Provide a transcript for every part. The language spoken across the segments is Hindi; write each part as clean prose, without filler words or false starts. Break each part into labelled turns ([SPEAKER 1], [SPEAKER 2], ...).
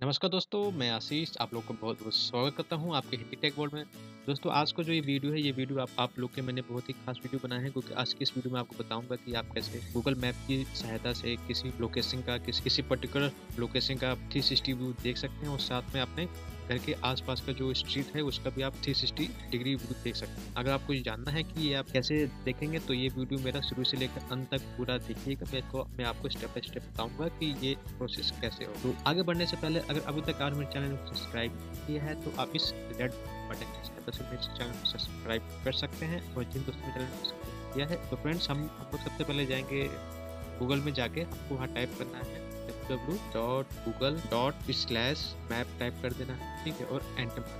[SPEAKER 1] नमस्कार दोस्तों, मैं आशीष आप लोग को बहुत-बहुत स्वागत करता हूँ आपके हिंदी टेक वर्ल्ड में। दोस्तों आज का जो ये वीडियो है, ये वीडियो आप लोग के मैंने बहुत ही खास वीडियो बनाया है क्योंकि आज की इस वीडियो में आपको बताऊँगा कि आप कैसे गूगल मैप की सहायता से किसी लोकेशन का किसी पर्टिकुलर लोकेशन का 360 व्यू देख सकते हैं और साथ में अपने घर के आस-पास का जो स्ट्रीट है उसका भी आप 360 डिग्री व्यू देख सकते हैं। अगर आपको ये जानना है कि ये आप कैसे देखेंगे तो ये वीडियो मेरा शुरू से लेकर अंत तक पूरा देखिएगा। मैं आपको स्टेप बाय स्टेप बताऊँगा कि ये प्रोसेस कैसे हो। तो आगे बढ़ने से पहले अगर अभी तक आप मेरे चैनल को सब्सक्राइब नहीं किया है तो आप इस रेड बटन की सहायता से मेरे चैनल को सब्सक्राइब कर सकते हैं और जिन दोस्तों ने चैनल को सब्सक्राइब किया है तो फ्रेंड्स हम लोग सबसे पहले जाएंगे गूगल में जाके हमको वहाँ टाइप करना है www.google.com/map टाइप कर देना है, ठीक है, और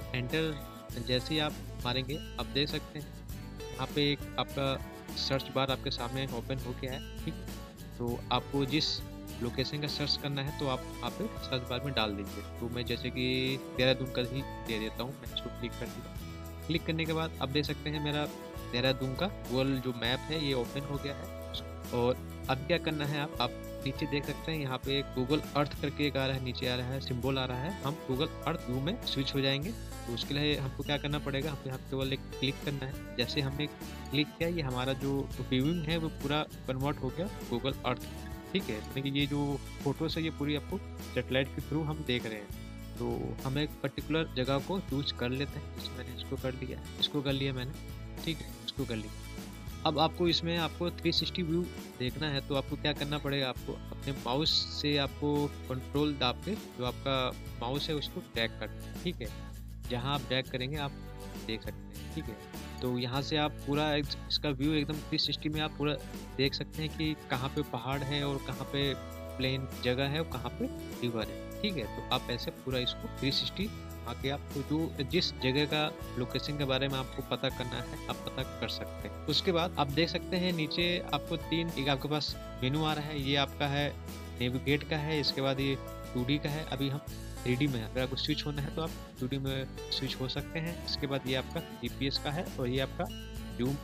[SPEAKER 1] एंटर जैसे ही आप मारेंगे आप देख सकते हैं यहाँ पे एक आपका सर्च बार आपके सामने ओपन हो गया है, ठीक है। तो आपको जिस लोकेशन का सर्च करना है तो आप वहाँ पे सर्च बार में डाल दीजिए। तो मैं जैसे कि देहरादून का ही दे देता हूँ, मैं इसको क्लिक कर दिया। क्लिक करने के बाद आप देख सकते हैं मेरा देहरादून का गूगल जो मैप है ये ओपन हो गया है। और अब क्या करना है आप नीचे देख सकते हैं यहाँ पे गूगल अर्थ करके एक आ रहा है, नीचे आ रहा है सिंबल आ रहा है। हम गूगल अर्थ व्यू में स्विच हो जाएंगे। तो उसके लिए हमको क्या करना पड़ेगा, हमको यहाँ केवल एक क्लिक करना है। जैसे हमने क्लिक किया ये हमारा जो व्यूइंग है वो पूरा कन्वर्ट हो गया गूगल अर्थ, ठीक है। यानी कि ये जो फोटोज है ये पूरी आपको सैटेलाइट के थ्रू हम देख रहे हैं। तो हम एक पर्टिकुलर जगह को चूज कर लेते हैं। जैसे मैंने इसको कर लिया मैंने, ठीक है, इसको कर लिया। अब आपको इसमें आपको 360 व्यू देखना है तो आपको क्या करना पड़ेगा, आपको अपने माउस से आपको कंट्रोल दाब के जो आपका माउस है उसको ड्रैग करना है, ठीक है। जहाँ आप ड्रैग करेंगे आप देख सकते हैं, ठीक है। तो यहाँ से आप पूरा इसका व्यू एकदम 360 में आप पूरा देख सकते हैं कि कहाँ पे पहाड़ है और कहाँ पे प्लेन जगह है और कहाँ पे रिवर है, ठीक है। तो आप ऐसे पूरा इसको 360 आके आपको जो जिस जगह का लोकेशन के बारे में आपको पता करना है आप पता कर सकते हैं। उसके बाद आप देख सकते हैं नीचे आपको एक आपके पास मेनू आ रहा है, ये आपका है नेविगेट का है। इसके बाद ये 2D का है, अभी हम 3D में है। अगर आपको स्विच होना है तो आप 2D में स्विच हो सकते हैं। इसके बाद ये आपका GPS का है और ये आपका जूम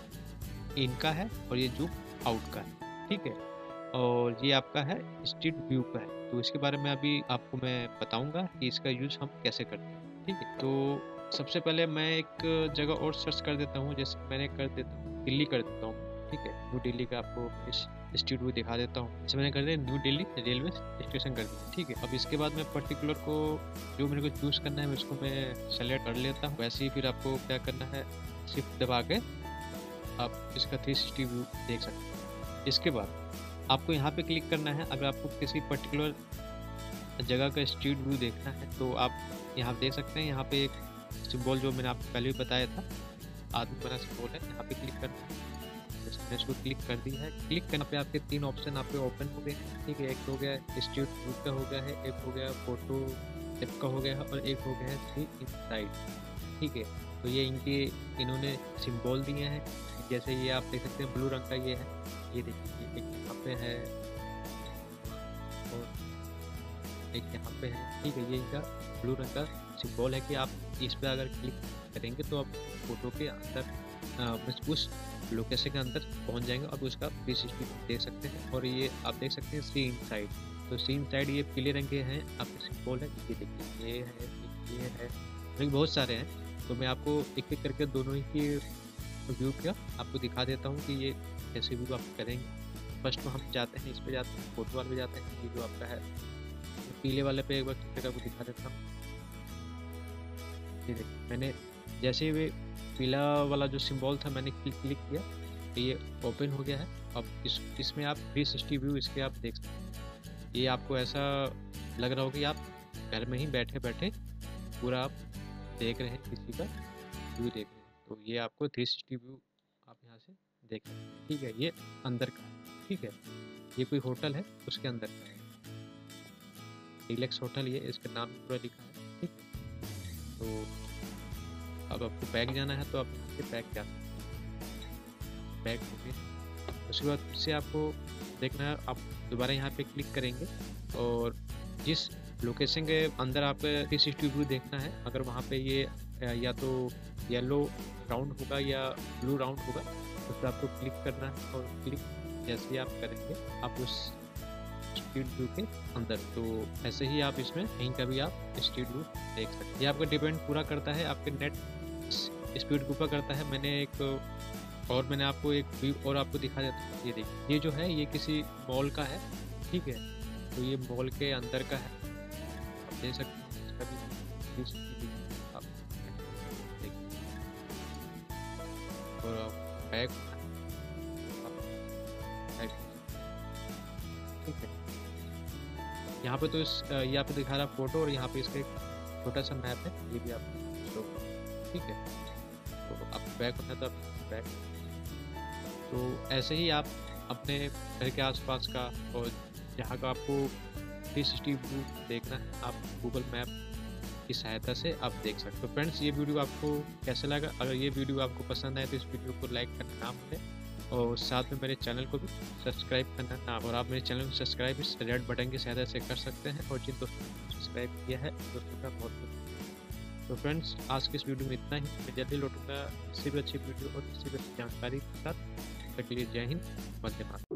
[SPEAKER 1] इन का है और ये जूम आउट का है, ठीक है। और ये आपका है स्ट्रीट व्यू का है। तो इसके बारे में अभी आपको मैं बताऊंगा कि इसका यूज हम कैसे करते हैं, ठीक है। तो सबसे पहले मैं एक जगह और सर्च कर देता हूँ। जैसे मैंने कर देता हूँ दिल्ली कर देता हूँ, ठीक है। न्यू दिल्ली का आपको इस स्ट्रीट व्यू दिखा देता हूँ। जैसे मैंने कर दिया न्यू दिल्ली रेलवे स्टेशन कर दिया, ठीक है। अब इसके बाद मैं पर्टिकुलर को जो मेरे को चूज करना है उसको मैं सेलेक्ट कर लेता हूँ। वैसे ही फिर आपको क्या करना है, शिफ्ट दबा के आप इसका 360 व्यू देख सकते हैं। इसके बाद आपको यहाँ पे क्लिक करना है। अगर आपको किसी पर्टिकुलर जगह का स्ट्रीट व्यू देखना है तो आप यहाँ देख सकते हैं, यहाँ पे एक सिंबल जो मैंने आपको पहले भी बताया था आदमी बना सिंबल है, यहाँ पे क्लिक करना है। जैसे मैंने इसको क्लिक कर दिया है। क्लिक करने पे आपके 3 ऑप्शन आप पे ओपन हो गए हैं, ठीक है। एक हो गया स्ट्रीट व्यू का हो गया है, एक हो गया फोटो टिप का हो गया है और एक हो गया है सी इनसाइड, ठीक है। तो ये इन्होंने सिंबल दिए हैं। जैसे ये आप देख सकते हैं ब्लू रंग का ये है, ये देखिए एक यहाँ पे है और एक यहाँ पे है, ठीक है। ये इनका ब्लू रंग का सिंबल है कि आप इस पे अगर क्लिक करेंगे तो आप फोटो के अंदर उस लोकेशन के अंदर पहुंच जाएंगे और उसका 360 देख सकते हैं। और ये आप देख सकते हैं सी इनसाइड, तो सी इनसाइड ये पीले रंग के हैं आपके सिंबल है। ये देखिए ये है लेकिन बहुत सारे हैं। तो मैं आपको एक एक करके दोनों ही की व्यू का आपको दिखा देता हूँ कि ये कैसे व्यू आप करेंगे। फर्स्ट तो हम जाते हैं, इस पे जाते हैं, फोटो वाले पे जाते हैं। ये जो आपका है पीले वाले पे एक बार जगह को दिखा देता हूँ। ये देखिए मैंने जैसे ही वे पीला वाला जो सिंबल था मैंने क्लिक किया तो ये ओपन हो गया है। अब इसमें आप 360 व्यू इसके आप देख सकते हैं। ये आपको ऐसा लग रहा हो कि आप घर में ही बैठे बैठे पूरा आप देख रहे हैं, किसी का व्यू देख रहे हैं। तो ये आपको 360 व्यू आप यहाँ से देख सकते हैं, ठीक है। ये अंदर का है, ठीक है। ये कोई होटल है उसके अंदर का है, रिलैक्स होटल, ये इसका नाम पूरा लिखा है, ठीक है। तो अब आपको बैक जाना है तो आप यहाँ से बैक जा सकते हैं, बैक हो गए। उसके बाद फिर से आपको देखना है, आप दोबारा यहाँ पे क्लिक करेंगे और जिस लोकेशन के अंदर आप 360 व्यू देखना है, अगर वहाँ पे ये या तो येलो राउंड होगा या ब्लू राउंड होगा उस पर आपको क्लिक करना है। और क्लिक जैसे ही आप करेंगे आप उस स्ट्रीट व्यू के अंदर। तो ऐसे ही आप इसमें कहीं का भी आप स्ट्रीट व्यू देख सकते हैं। ये आपका डिपेंड पूरा करता है आपके नेट स्पीड के ऊपर करता है। मैंने आपको एक व्यू और आपको दिखा देता हूँ। ये देखिए, ये जो है ये किसी मॉल का है, ठीक है। तो ये मॉल के अंदर का है, आप देख सकते हैं। इसका भी आप देखिए, और बैक, ठीक है। यहाँ पे तो ये आपको दिखा रहा फोटो, और यहाँ पे इसका एक छोटा सा मैप है, ये भी आप शो, ठीक है। तो आप बैक होना है तो आप बैक। तो ऐसे ही आप अपने घर के आसपास का और जहाँ का आपको 360 व्यू देखना है, आप गूगल मैप की सहायता से आप देख सकते हो। फ्रेंड्स, ये वीडियो आपको कैसा लगा? अगर ये वीडियो आपको पसंद आए तो इस वीडियो को लाइक करना ना भूलें, और साथ में मेरे चैनल को भी सब्सक्राइब करना ना। और आप मेरे चैनल को सब्सक्राइब इस रेड बटन की सहायता से कर सकते हैं, और जिन दोस्तों ने सब्सक्राइब किया है दोस्तों का बहुत बहुत। तो फ्रेंड्स, आज की इस वीडियो में इतना ही। मैं जल्दी लौटूंगा किसी भी अच्छी वीडियो और किसी भी अच्छी जानकारी के साथ। तब तक के लिए जय हिंद, वंदे मातरम।